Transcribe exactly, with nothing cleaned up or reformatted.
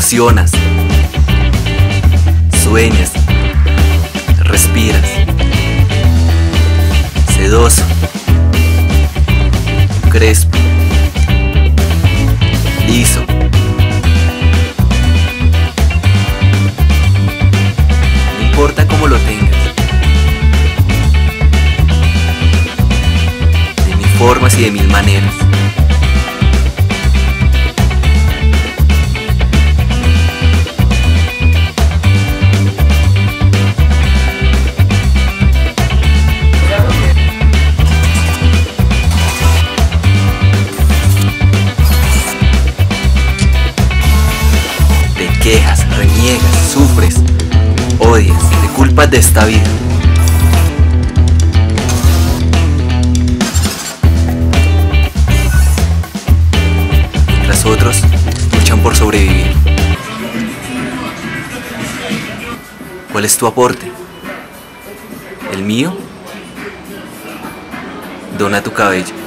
ilusionas, sueñas, respiras, sedoso, crespo, liso. No importa cómo lo tengas, de mil formas y de mil maneras. Quejas, reniegas, sufres, odias, te culpas de esta vida. Mientras otros luchan por sobrevivir. ¿Cuál es tu aporte? ¿El mío? Dona tu cabello.